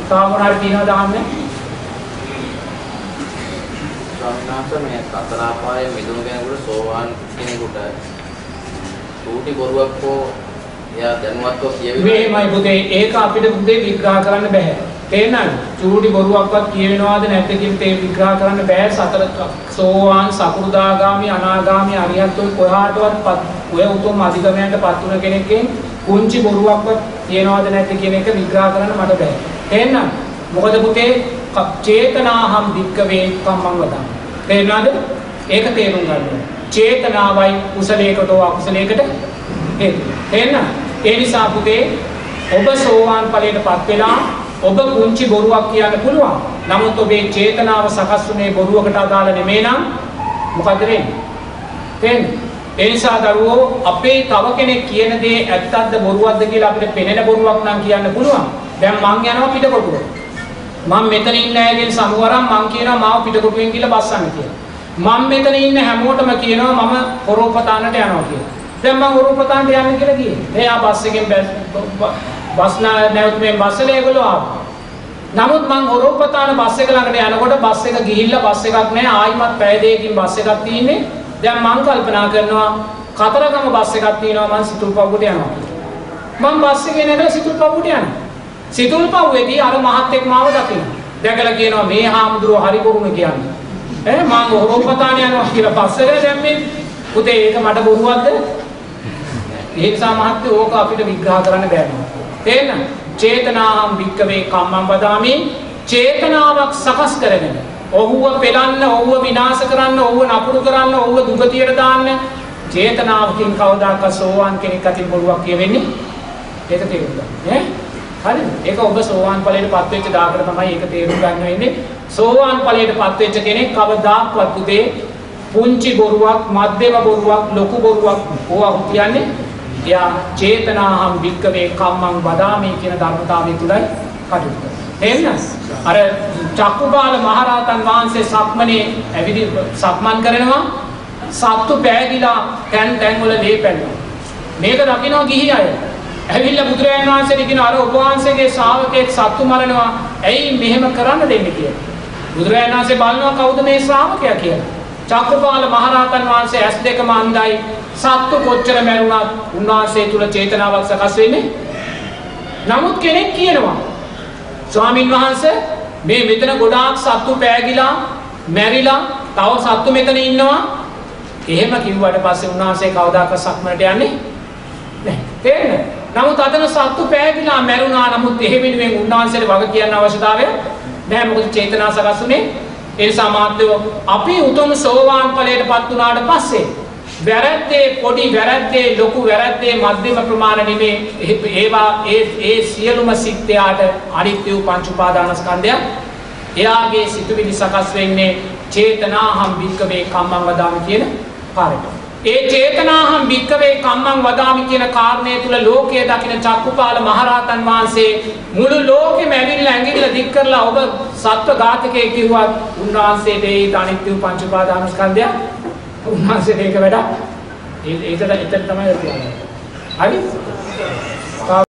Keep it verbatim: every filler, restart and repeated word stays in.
තව මොනවාරි තියෙනවද අහන්නේ? ස්වාමීන් මේ සතර ආපායේ මිදුණු කෙනෙකුට සෝවාන් කෙනෙකුට සූටි බොරුවක් හෝ එයා දැනුවත්ව කියවෙන්නේ මේමයි පුතේ ඒක අපිට පුතේ විග්‍රහ කරන්න බෑ. තේරෙනවද? චූටි බොරුවක්වත් කියවෙනවද නැත්ද කියන තේ විග්‍රහ කරන්න බෑ. සතර සෝවාන් සකු르දාගාමි අනාගාමි අරියත් ඔය කොහාටවත් ඔය උතුම් අධිගමයන්ටපත් වුණ කෙනෙක්ගෙන් කුංචි බොරුවක්වත් කියනවද නැත්ද කියන එක විග්‍රහ කරන්න මට බෑ. තේරෙනවද? මොකද පුතේ චේතනාහම් වික්කවේ කම්මං වදාමි. තේරෙනවද? ඒක තේරුම් ගන්න ඕනේ. චේතනාවයි කුසලයකට හෝ අකුසලයකට හේතු. තේරෙනවද? ඒ නිසා පුතේ ඔබ සෝවාන් ඵලයටපත් වෙලා ඔබ කුංචි බොරුවක් කියන්න පුළුවන්. නමුත් ඔබේ චේතනාව සකස් වුණේ බොරුවකට අදාළ නෙමෙයි නම් මොකද වෙන්නේ? තේරෙනවද? ඒ නිසා දරුවෝ අපේ තව කෙනෙක් කියන දේ ඇත්තක්ද බොරුවක්ද කියලා අපිට පෙනෙන බොරුවක් නම් කියන්න පුළුවන්. දැන් මං යනවා පිටකොටුවට. මම මෙතන ඉන්න අයගෙන් සමුවරන් මං කියනවා මාව පිටකොටුවෙන් කියලා බස්සන්න කියලා. මම මෙතන ඉන්න හැමෝටම කියනවා මම හොරෝපතානට යනවා කියලා. දැන් මම හොරෝපතානට යන්න කියලා ගියේ. එයා බස් එකෙන් බස් නැවත මේ බස් එකේ ඒගොල්ලෝ ආවා. නමුත් මං හොරෝපතාන බස් එක ළඟට යනකොට බස් එක ගිහිල්ලා බස් එකක් නැහැ. ආයිමත් පැය දෙකකින් බස් එකක් තියෙන්නේ. දැන් මං කල්පනා කරනවා කතරගම බස් එකක් තියෙනවා මං සිතුල්පව්වට යනවා. මං බස් එකේ නැගලා සිතුල්පව්වට යනවා. සිතුල්පව්වේදී අර මහත්තයෙක් මාව දකිනවා. දැකලා කියනවා මේ හාමුදුරුවෝ හරි බොරුනේ කියන්නේ. ඈ මං හොරෝපතාන යනවා කියලා බස් එකේ දැම්මේ. පුතේ ඒක මට බොරුවක්ද? ඒ නිසා මහත්තයෝ ඕක අපිට විග්‍රහ කරන්න බෑ නෝ. තේරෙනවද? චේතනාහම් වික්කවේ කම්මං වදාමි. චේතනාවක් සකස් කරගෙන ඔහුව පෙලන්න, ඔහුව විනාශ කරන්න, ඔහුව නපුරු කරන්න, ඔහුව දුගතියට දාන්න චේතනාවකින් කවදාකවත් සෝවාන් කෙනෙක් අතින් බොරුවක් කියවෙන්නේ. ඒක තේරුම් ගන්න. ඈ හරිද? ඒක ඔබ සෝවාන් ඵලයටපත් වෙච්ච දාකට තමයි ඒක තේරුම් ගන්න වෙන්නේ. සෝවාන් ඵලයටපත් වෙච්ච කෙනෙක් කවදාක්වත් පුතේ පුංචි බොරුවක්, මධ්‍යම බොරුවක්, ලොකු බොරුවක් ඕවා කියන්නේ එයා චේතනාහම් වික්කවේ කම්මං වදාමි කියන ධර්මතාවය තුලයි කටයුතු කරන්නේ. තේරෙනවද? අර චක්කුපාල මහරහතන් වහන්සේ සක්මනේ ඇවිදි සක්මන් කරනවා සත්තු පෑදිලා තැන් තැන් වල ලේ පැන්නවා. මේක දකින්න ගිහි අය ඇවිල්ලා බුදුරජාණන් වහන්සේට කියන අර ඔබ වහන්සේගේ ශ්‍රාවකෙක් සත්තු මරනවා. ඇයි මෙහෙම කරන්න දෙන්නේ කියලා. බුදුරජාණන් වහන්සේ බලනවා කවුද මේ ශ්‍රාවකයා කියලා. චක්කුපාල මහරහතන් වහන්සේ ඇස් දෙකම අන්ධයි. සත්තු කොච්චර මැරුණත් උන්වහන්සේ තුල චේතනාවක් සකස් වෙන්නේ. නමුත් කෙනෙක් කියනවා ස්වාමින් වහන්සේ මේ මෙතන ගොඩාක් සත්තු පෑගිලා මැරිලා තව සත්තු මෙතන ඉන්නවා. එහෙම කිව්වට පස්සේ උන්වහන්සේ කවදාකවත් සක්මනට යන්නේ නැහැ. තේරෙනවද? නමුත් අතන සත්තු පෑගිලා මැරුණා. නමුත් එහෙ වෙනුවෙන් උන්වහන්සේට වග කියන්න අවශ්‍යතාවය නැහැ. මොකද චේතනාව සකස් වුණේ. ඒ නිසා මාත්‍යෝ අපි උතුම් සෝවාන් ඵලයටපත් වුණාට පස්සේ වැරද්දේ පොඩි වැරද්දේ ලොකු වැරද්දේ මධ්‍යම ප්‍රමාණ නෙමේ ඒවා ඒ ඒ සියලුම සිත්යාට අනිත්‍ය පංච උපාදානස්කන්ධය එයාගේ සිතුවිලි සකස් වෙන්නේ චේතනාහම් වික්කවේ කම්මං වදාමි කියන කාරණයට. ඒ චේතනාහම් වික්කවේ කම්මං වදාමි කියන කාරණය තුල ලෝකයේ දකින්න චක්කුපාල මහරහතන් වහන්සේ මුළු ලෝකෙම ඇවිල්ලා ඇඟිල්ල දික් කරලා ඔබ සත්ව ඝාතකයේ කිව්වා උන්වහන්සේට ඒ අනිත්‍ය පංච උපාදානස්කන්ධය උන්වහන්සේට ඒක වැඩ ඒක එතන තමයි තියෙන්නේ. හරි?